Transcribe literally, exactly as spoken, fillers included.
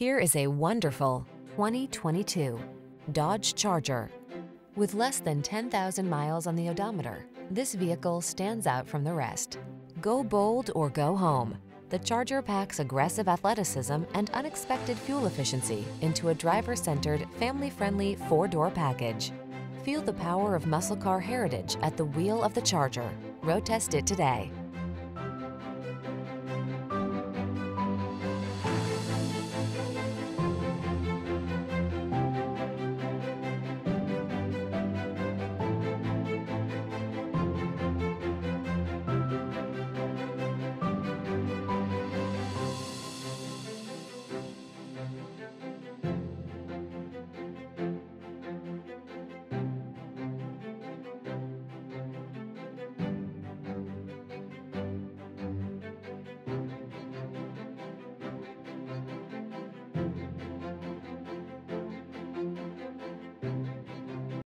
Here is a wonderful twenty twenty-two Dodge Charger. With less than ten thousand miles on the odometer, this vehicle stands out from the rest. Go bold or go home. The Charger packs aggressive athleticism and unexpected fuel efficiency into a driver-centered, family-friendly four-door package. Feel the power of muscle car heritage at the wheel of the Charger. Road test it today.